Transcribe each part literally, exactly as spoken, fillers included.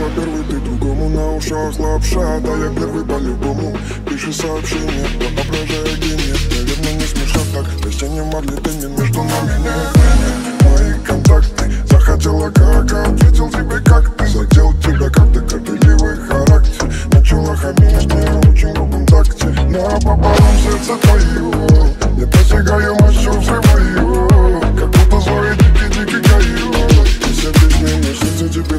я первый, ты другому на ушах лапша. Да я первый по-любому, пиши сообщение, воображая гений. Наверное, не смешно так, вместе не могли, ты не между нами нет. Мои контакты, захотела как, ответил тебе как ты. Задел тебя как ты, горделивый характер. Начала хамить мне в очень грубом такте. Но пополам сердце твое, не посягаемостью взрываю. Как будто злой дикий-дикий кайф. И все песни на сердце тебе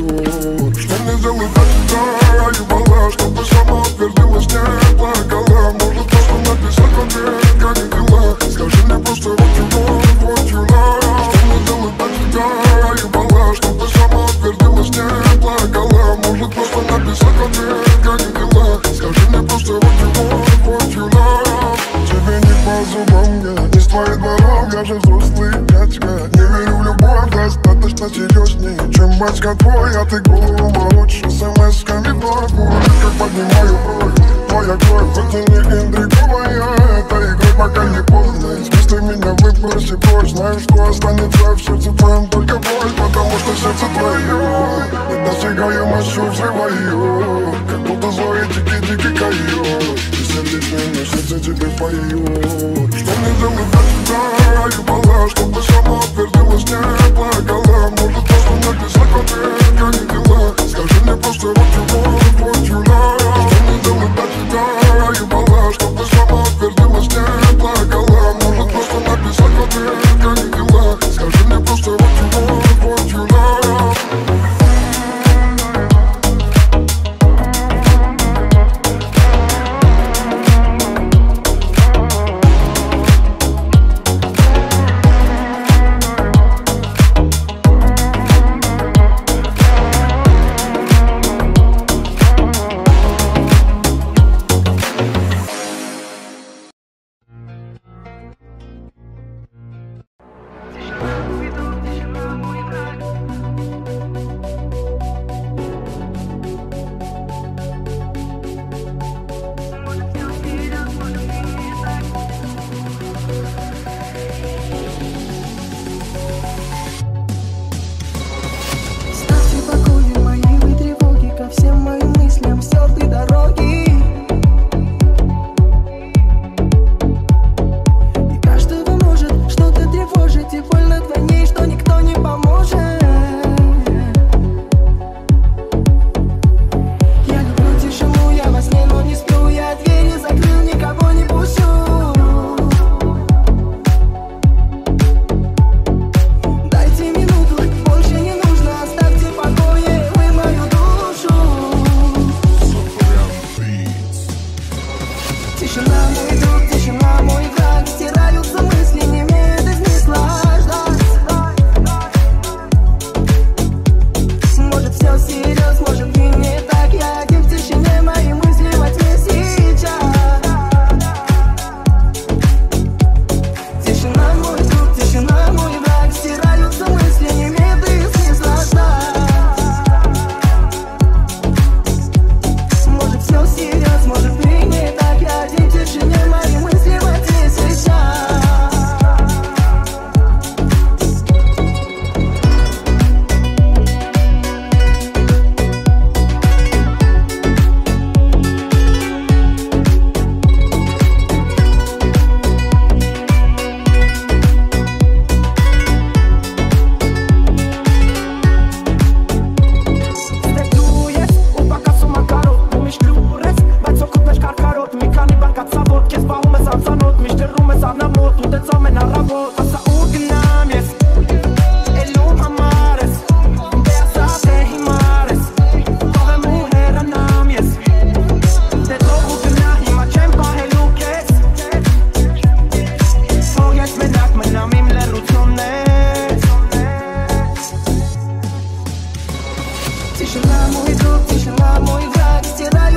поют. Что мне сделать для тебя, ай, бала, чтобы сама утвердилась, не плакала. Может просто написать в ответ, как дела. Скажи мне просто вот you want, what you love. Что мне сделать для тебя, ай, бала, чтобы сама утвердилась, не плакала. Может просто написать в ответ, как дела. Скажи мне просто вот you want, what you love. Тебе не по зубам, я не с твоей двором. Я же взрослый дядька, не верю в любовь. Достаточно серьезней, чем батька твой. А ты голову молочь, смс-ками вновь. Будет, как поднимаю бровь. Твоя кровь, хоть и не интриговая. Это игры, пока не поздно. Если меня выброси прочь, знаю, что останется в сердце твоем только боль. Потому что сердце твое недосягаемостью взрываю. Как будто злой дикий-дикий койот. И сердечный на сердце тебе поют. Что мне делать для тебя, ай, бала, чтобы сама утвердилась, не плакала. Может просто написать в ответ, как дела. Скажи мне просто вот you want, what you love. Что мне делать для тебя, ай, бала, чтобы сама утвердилась, не плакала. Может просто написать в ответ, как дела. Скажи мне просто вот you want, what you love. Тишина, мой друг, тишина, мой враг, стирай